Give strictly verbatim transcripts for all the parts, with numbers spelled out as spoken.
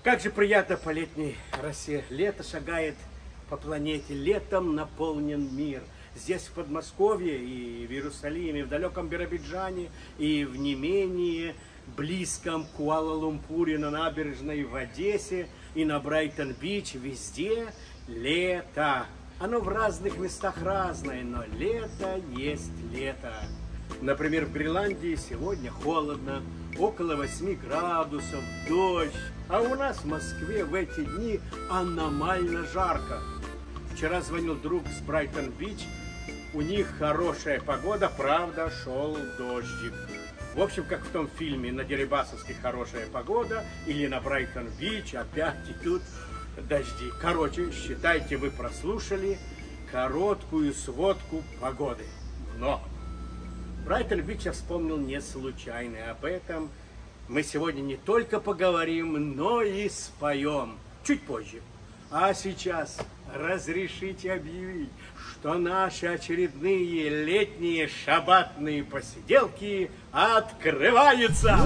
Как же приятно по летней росе. Лето шагает по планете, летом наполнен мир. Здесь, в Подмосковье, и в Иерусалиме, в далеком Биробиджане, и в не менее близком Куала-Лумпуре, на набережной в Одессе, и на Брайтон-Бич, везде лето. Оно в разных местах разное, но лето есть лето. Например, в Гренландии сегодня холодно, около восьми градусов, дождь. А у нас в Москве в эти дни аномально жарко. Вчера звонил друг с Брайтон-Бич, у них хорошая погода, правда, шел дождик. В общем, как в том фильме на Дерибасовской хорошая погода, или на Брайтон-Бич опять идут дожди. Короче, считайте, вы прослушали короткую сводку погоды. Но Брайтон-Бич я вспомнил не случайно. Об этом мы сегодня не только поговорим, но и споем чуть позже. А сейчас разрешите объявить, что наши очередные летние шаббатные посиделки открываются!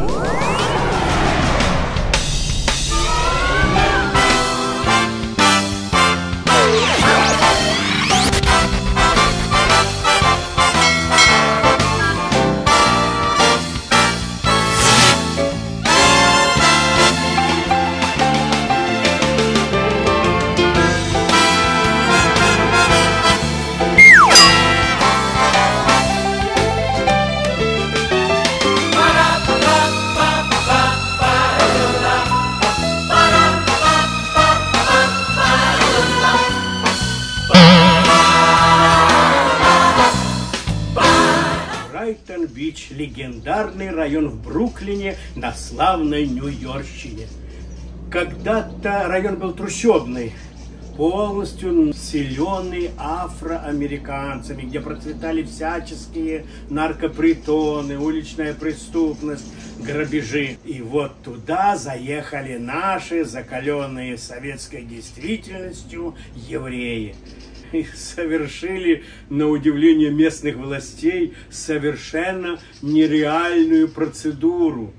Брайтон-Бич – легендарный район в Бруклине на славной Нью-Йоркщине. Когда-то район был трущобный, полностью населенный афроамериканцами, где процветали всяческие наркопритоны, уличная преступность, грабежи. И вот туда заехали наши, закаленные советской действительностью, евреи. И совершили, на удивление местных властей, совершенно нереальную процедуру.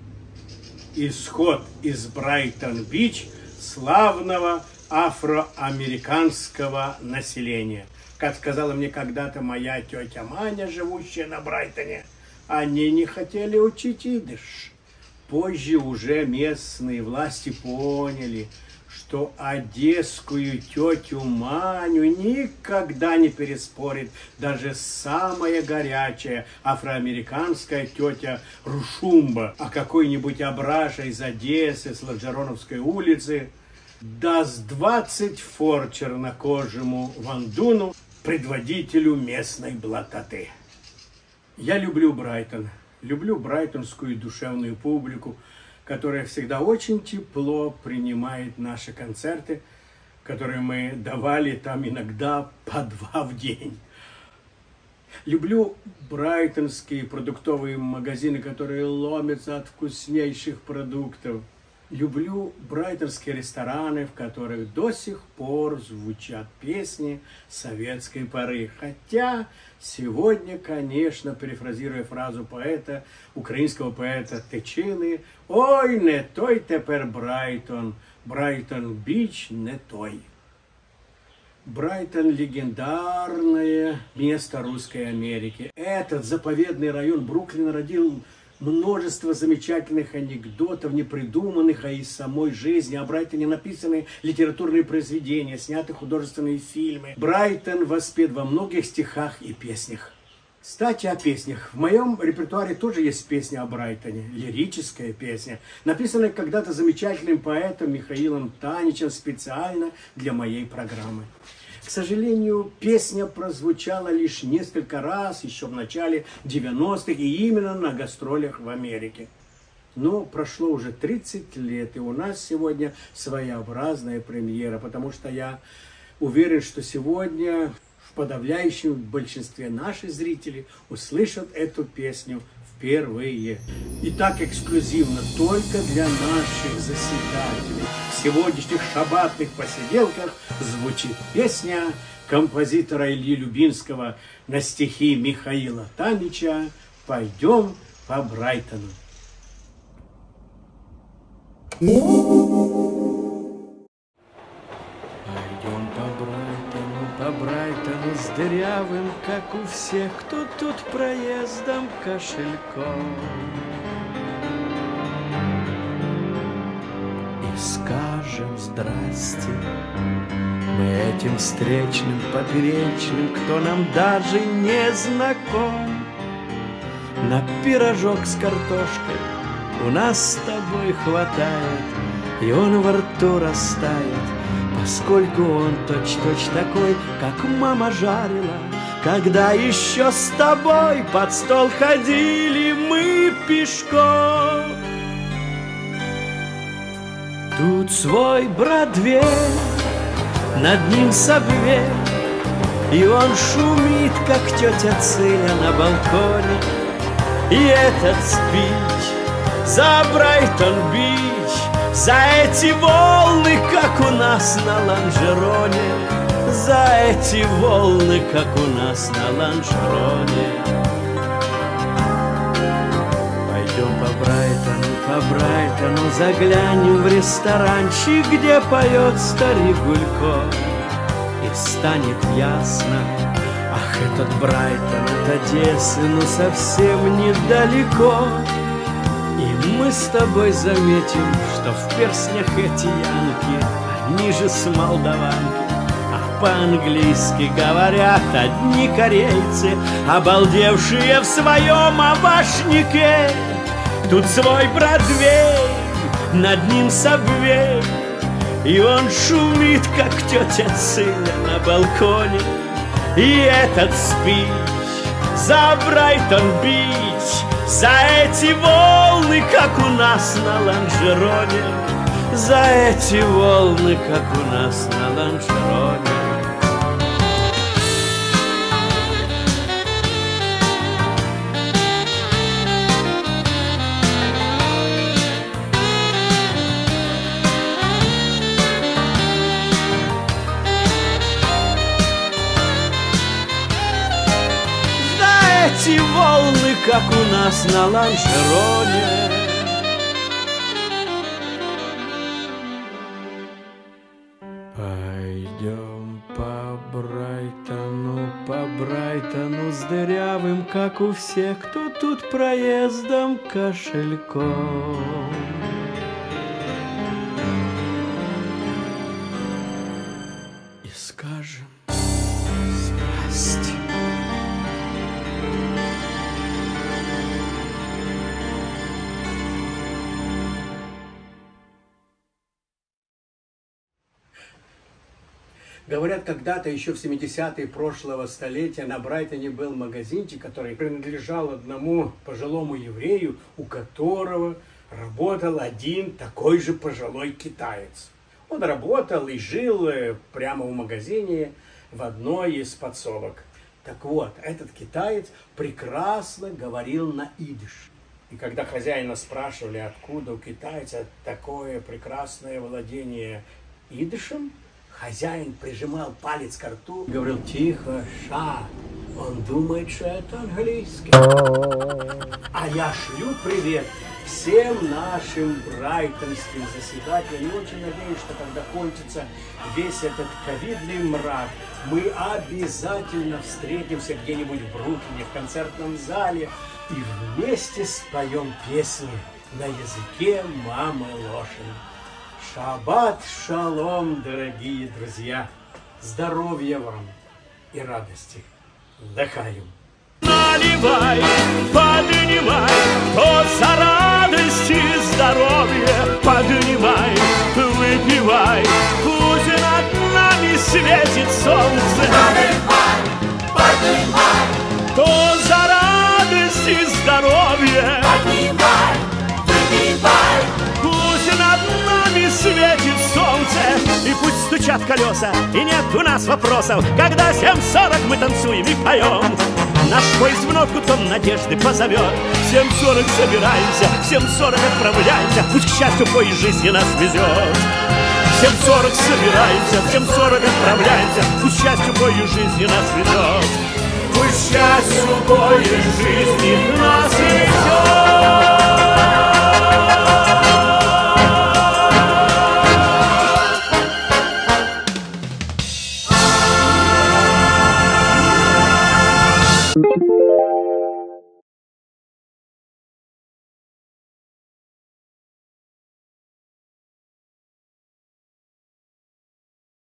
Исход из Брайтон-Бич славного афроамериканского населения. Как сказала мне когда-то моя тетя Маня, живущая на Брайтоне, они не хотели учить идиш. Позже уже местные власти поняли, что одесскую тетю Маню никогда не переспорит даже самая горячая афроамериканская тетя Рушумба. А какой-нибудь Абраша из Одессы, с Ладжероновской улицы, даст двадцать фор чернокожему вандуну, предводителю местной блатоты. Я люблю Брайтон, люблю брайтонскую душевную публику, которая всегда очень тепло принимает наши концерты, которые мы давали там иногда по два в день. Люблю брайтонские продуктовые магазины, которые ломятся от вкуснейших продуктов. Люблю брайтонские рестораны, в которых до сих пор звучат песни советской поры. Хотя сегодня, конечно, перефразируя фразу поэта, украинского поэта Тичини, «Ой, не той тепер Брайтон, Брайтон-Бич не той». Брайтон – легендарное место Русской Америки. Этот заповедный район Бруклина родил множество замечательных анекдотов, не придуманных, а из самой жизни. О Брайтоне написаны литературные произведения, сняты художественные фильмы. Брайтон воспет во многих стихах и песнях. Кстати, о песнях. В моем репертуаре тоже есть песня о Брайтоне, лирическая песня, написанная когда-то замечательным поэтом Михаилом Таничем специально для моей программы. К сожалению, песня прозвучала лишь несколько раз еще в начале девяностых, и именно на гастролях в Америке. Но прошло уже тридцать лет, и у нас сегодня своеобразная премьера, потому что я уверен, что сегодня в подавляющем большинстве наши зрители услышат эту песню впервые. И так эксклюзивно только для наших заседателей. В сегодняшних шаббатных посиделках звучит песня композитора Ильи Любинского на стихи Михаила Танича «Пойдем по Брайтону». по Брайтону с дырявым, как у всех, кто тут проездом кошельком. И скажем здрасте мы этим встречным, поперечным, кто нам даже не знаком. На пирожок с картошкой у нас с тобой хватает, и он во рту растает, поскольку он точь-точь такой, как мама жарила, когда еще с тобой под стол ходили мы пешком. Тут свой Бродвей, над ним Сабвей, и он шумит, как тетя Циля на балконе. И этот спич за Брайтон-Бич, за эти волны, как у нас на лонжероне, за эти волны, как у нас на лонжероне. Пойдем по Брайтону, по Брайтону, заглянем в ресторанчик, где поет старик Гулько, и станет ясно: ах, этот Брайтон от Одессы, ну совсем недалеко. И мы с тобой заметим, что в перстнях эти янки, они же с молдаванки, а по-английски говорят одни корейцы, обалдевшие в своем овашнике. Тут свой Бродвей, над ним Сабвей, и он шумит, как тетя Циля на балконе. И этот спич за Брайтон-Бич, за эти волны, как у нас на лонжероне, за эти волны, как у нас на лонжероне. Эти волны, как у нас на лонжероне. Пойдем по Брайтону, по Брайтону с дырявым, как у всех, кто тут проездом кошельком. И скажем здрасте. Говорят, когда-то еще в семидесятые прошлого столетия на Брайтоне был магазинчик, который принадлежал одному пожилому еврею, у которого работал один такой же пожилой китаец. Он работал и жил прямо в магазине в одной из подсобок. Так вот, этот китаец прекрасно говорил на идиш. И когда хозяина спрашивали, откуда у китайца такое прекрасное владение идишем, хозяин прижимал палец к рту и говорил: тихо, ша, он думает, что это английский. А я шлю привет всем нашим брайтонским заседателям. И очень надеюсь, что когда кончится весь этот ковидный мрак, мы обязательно встретимся где-нибудь в Бруклине, в концертном зале, и вместе споем песни на языке мамы Лошин. Шаббат шалом, дорогие друзья! Здоровья вам и радости! Лехаим! Наливай, поднимай, то за радость и здоровье. Поднимай, выпивай, пусть над нами светит солнце. Наливай, поднимай, То за радость и здоровье. поднимай, выпивай. Пусть над нами светит солнце, и пусть стучат колеса, и нет у нас вопросов, когда семь сорок мы танцуем и поем. Наш поезд вновь гудком надежды позовет. В семь сорок собираемся, в семь сорок отправляемся, пусть к счастью поезд жизни нас везет. В семь сорок собираемся, в семь сорок отправляемся, пусть к счастью поезд жизни нас везет. Пусть к счастью поезд жизни нас везет.